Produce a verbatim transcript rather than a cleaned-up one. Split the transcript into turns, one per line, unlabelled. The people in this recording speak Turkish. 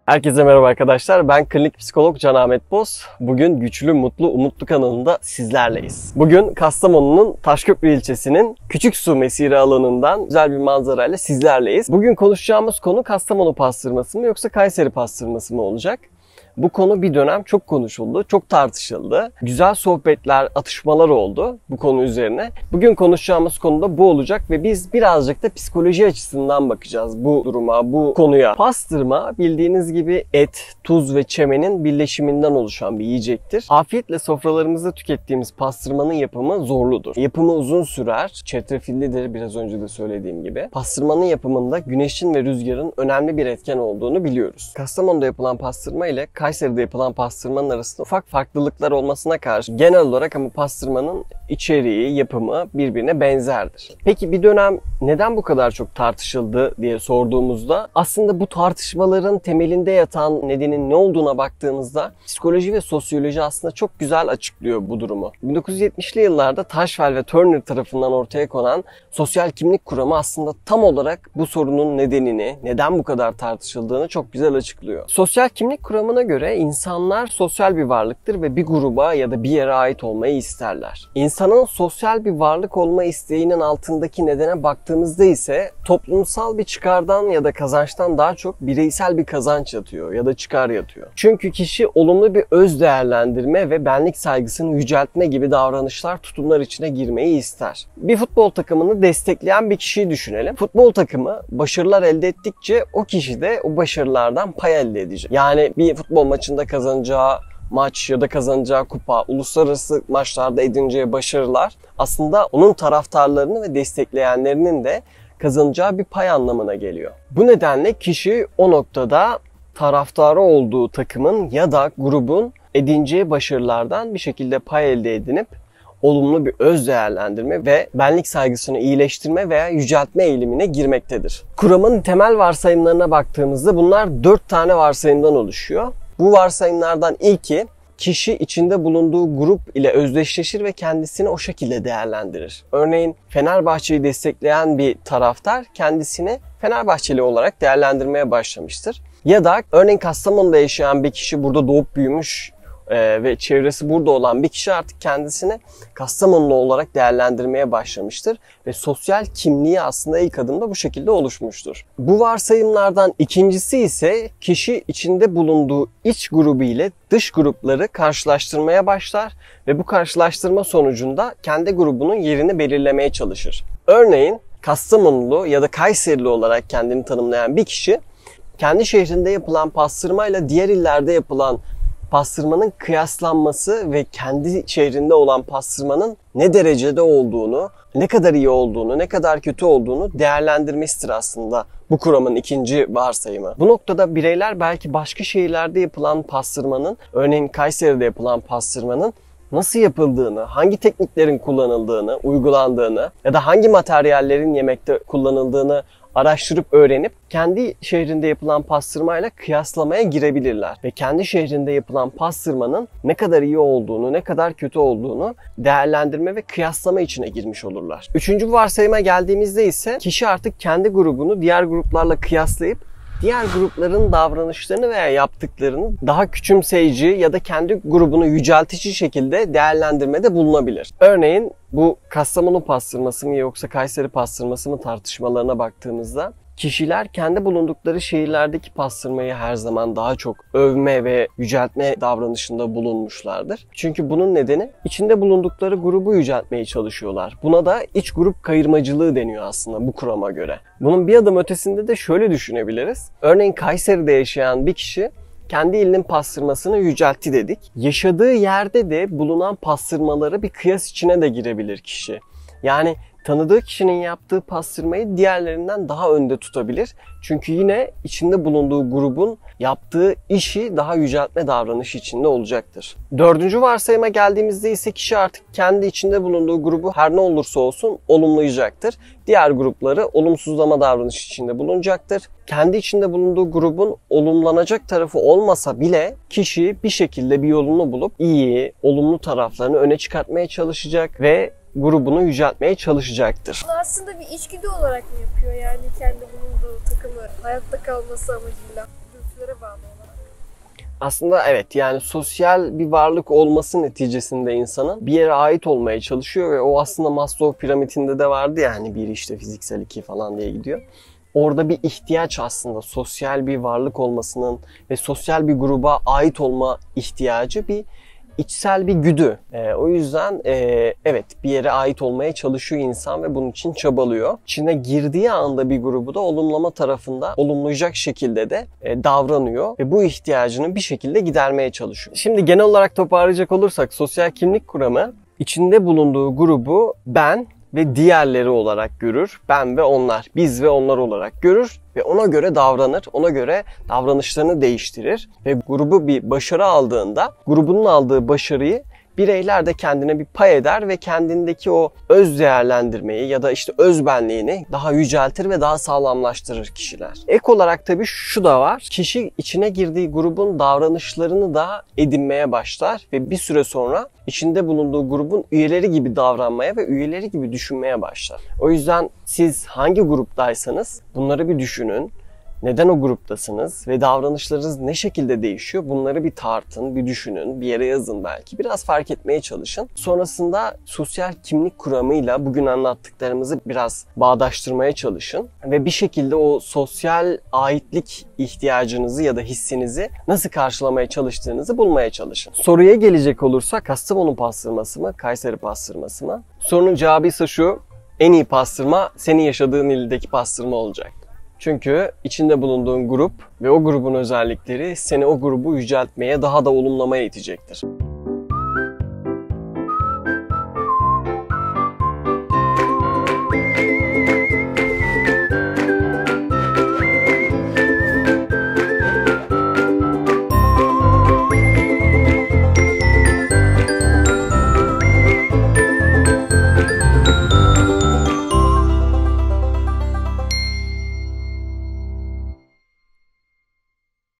Herkese merhaba arkadaşlar. Ben klinik psikolog Can Ahmet Boz. Bugün Güçlü, Mutlu, Umutlu kanalında sizlerleyiz. Bugün Kastamonu'nun Taşköprü ilçesinin Küçüksu mesire alanından güzel bir manzarayla sizlerleyiz. Bugün konuşacağımız konu Kastamonu pastırması mı yoksa Kayseri pastırması mı olacak? Bu konu bir dönem çok konuşuldu, çok tartışıldı. Güzel sohbetler, atışmalar oldu bu konu üzerine. Bugün konuşacağımız konu da bu olacak ve biz birazcık da psikoloji açısından bakacağız bu duruma, bu konuya. Pastırma bildiğiniz gibi et, tuz ve çemenin birleşiminden oluşan bir yiyecektir. Afiyetle sofralarımızda tükettiğimiz pastırmanın yapımı zorludur. Yapımı uzun sürer, çetrefillidir biraz önce de söylediğim gibi. Pastırmanın yapımında güneşin ve rüzgarın önemli bir etken olduğunu biliyoruz. Kastamonu'da yapılan pastırma ile Kayseri'de yapılan pastırmanın arasında ufak farklılıklar olmasına karşı genel olarak ama pastırmanın içeriği, yapımı birbirine benzerdir. Peki bir dönem neden bu kadar çok tartışıldı diye sorduğumuzda aslında bu tartışmaların temelinde yatan nedenin ne olduğuna baktığımızda psikoloji ve sosyoloji aslında çok güzel açıklıyor bu durumu. bin dokuz yüz yetmişli yıllarda Tajfel ve Turner tarafından ortaya konan sosyal kimlik kuramı aslında tam olarak bu sorunun nedenini, neden bu kadar tartışıldığını çok güzel açıklıyor. Sosyal kimlik kuramına göre insanlar sosyal bir varlıktır ve bir gruba ya da bir yere ait olmayı isterler. İnsanın sosyal bir varlık olma isteğinin altındaki nedene baktığımızda ise toplumsal bir çıkardan ya da kazançtan daha çok bireysel bir kazanç yatıyor ya da çıkar yatıyor. Çünkü kişi olumlu bir öz değerlendirme ve benlik saygısını yüceltme gibi davranışlar, tutumlar içine girmeyi ister. Bir futbol takımını destekleyen bir kişiyi düşünelim. Futbol takımı başarılar elde ettikçe o kişi de o başarılardan pay elde edecek. Yani bir futbol maçında kazanacağı maç ya da kazanacağı kupa, uluslararası maçlarda edineceği başarılar aslında onun taraftarlarını ve destekleyenlerinin de kazanacağı bir pay anlamına geliyor. Bu nedenle kişi o noktada taraftarı olduğu takımın ya da grubun edineceği başarılardan bir şekilde pay elde edinip olumlu bir öz değerlendirme ve benlik saygısını iyileştirme veya yüceltme eğilimine girmektedir. Kuramın temel varsayımlarına baktığımızda bunlar dört tane varsayımdan oluşuyor. Bu varsayımlardan ilki, kişi içinde bulunduğu grup ile özdeşleşir ve kendisini o şekilde değerlendirir. Örneğin Fenerbahçe'yi destekleyen bir taraftar kendisini Fenerbahçeli olarak değerlendirmeye başlamıştır. Ya da örneğin Kastamonu'da yaşayan bir kişi, burada doğup büyümüş Ee, ve çevresi burada olan bir kişi artık kendisini Kastamonlu olarak değerlendirmeye başlamıştır ve sosyal kimliği aslında ilk adımda bu şekilde oluşmuştur. Bu varsayımlardan ikincisi ise kişi içinde bulunduğu iç grubu ile dış grupları karşılaştırmaya başlar ve bu karşılaştırma sonucunda kendi grubunun yerini belirlemeye çalışır. Örneğin Kastamonlu ya da Kayserili olarak kendini tanımlayan bir kişi kendi şehrinde yapılan pastırmayla diğer illerde yapılan pastırmanın kıyaslanması ve kendi şehrinde olan pastırmanın ne derecede olduğunu, ne kadar iyi olduğunu, ne kadar kötü olduğunu değerlendirmesidir aslında bu kuramın ikinci varsayımı. Bu noktada bireyler belki başka şehirlerde yapılan pastırmanın, örneğin Kayseri'de yapılan pastırmanın nasıl yapıldığını, hangi tekniklerin kullanıldığını, uygulandığını ya da hangi materyallerin yemekte kullanıldığını araştırıp öğrenip kendi şehrinde yapılan pastırmayla kıyaslamaya girebilirler. Ve kendi şehrinde yapılan pastırmanın ne kadar iyi olduğunu, ne kadar kötü olduğunu değerlendirme ve kıyaslama içine girmiş olurlar. Üçüncü varsayıma geldiğimizde ise kişi artık kendi grubunu diğer gruplarla kıyaslayıp diğer grupların davranışlarını veya yaptıklarını daha küçümseyici ya da kendi grubunu yüceltici şekilde değerlendirmede bulunabilir. Örneğin bu Kastamonu pastırması mı yoksa Kayseri pastırması mı tartışmalarına baktığımızda kişiler kendi bulundukları şehirlerdeki pastırmayı her zaman daha çok övme ve yüceltme davranışında bulunmuşlardır. Çünkü bunun nedeni içinde bulundukları grubu yüceltmeye çalışıyorlar. Buna da iç grup kayırmacılığı deniyor aslında bu kurama göre. Bunun bir adım ötesinde de şöyle düşünebiliriz. Örneğin Kayseri'de yaşayan bir kişi kendi ilinin pastırmasını yüceltti dedik. Yaşadığı yerde de bulunan pastırmaları bir kıyas içine de girebilir kişi. Yani tanıdığı kişinin yaptığı pastırmayı diğerlerinden daha önde tutabilir. Çünkü yine içinde bulunduğu grubun yaptığı işi daha yüceltme davranışı içinde olacaktır. Dördüncü varsayıma geldiğimizde ise kişi artık kendi içinde bulunduğu grubu her ne olursa olsun olumlayacaktır. Diğer grupları olumsuzlama davranışı içinde bulunacaktır. Kendi içinde bulunduğu grubun olumlanacak tarafı olmasa bile kişi bir şekilde bir yolunu bulup iyi, olumlu taraflarını öne çıkartmaya çalışacak ve grubunu yüceltmeye çalışacaktır.
Bunu aslında bir içgüdü olarak mı yapıyor, yani kendi bulunduğu takımı hayatta kalması amacıyla? Dürtülere bağlı olarak?
Aslında evet, yani sosyal bir varlık olması neticesinde insanın bir yere ait olmaya çalışıyor ve o aslında Maslow piramidinde de vardı ya, hani bir işte fiziksel, iki falan diye gidiyor. Orada bir ihtiyaç, aslında sosyal bir varlık olmasının ve sosyal bir gruba ait olma ihtiyacı bir içsel bir güdü. Ee, o yüzden e, evet, bir yere ait olmaya çalışıyor insan ve bunun için çabalıyor. İçine girdiği anda bir grubu da olumlama tarafında olumlayacak şekilde de e, davranıyor ve bu ihtiyacını bir şekilde gidermeye çalışıyor. Şimdi genel olarak toparlayacak olursak, sosyal kimlik kuramı içinde bulunduğu grubu ben ve diğerleri olarak görür. Ben ve onlar, biz ve onlar olarak görür ve ona göre davranır, ona göre davranışlarını değiştirir ve grubu bir başarı aldığında, grubunun aldığı başarıyı bireyler de kendine bir pay eder ve kendindeki o öz değerlendirmeyi ya da işte özbenliğini daha yüceltir ve daha sağlamlaştırır kişiler. Ek olarak tabii şu da var. Kişi içine girdiği grubun davranışlarını da edinmeye başlar ve bir süre sonra içinde bulunduğu grubun üyeleri gibi davranmaya ve üyeleri gibi düşünmeye başlar. O yüzden siz hangi gruptaysanız bunları bir düşünün. Neden o gruptasınız ve davranışlarınız ne şekilde değişiyor? Bunları bir tartın, bir düşünün, bir yere yazın belki. Biraz fark etmeye çalışın. Sonrasında sosyal kimlik kuramıyla bugün anlattıklarımızı biraz bağdaştırmaya çalışın. Ve bir şekilde o sosyal aitlik ihtiyacınızı ya da hissinizi nasıl karşılamaya çalıştığınızı bulmaya çalışın. Soruya gelecek olursak, Kastamonu pastırması mı, Kayseri pastırması mı? Sorunun cevabı ise şu: en iyi pastırma senin yaşadığın ildeki pastırma olacak. Çünkü içinde bulunduğun grup ve o grubun özellikleri seni o grubu yüceltmeye, daha da olumlamaya itecektir.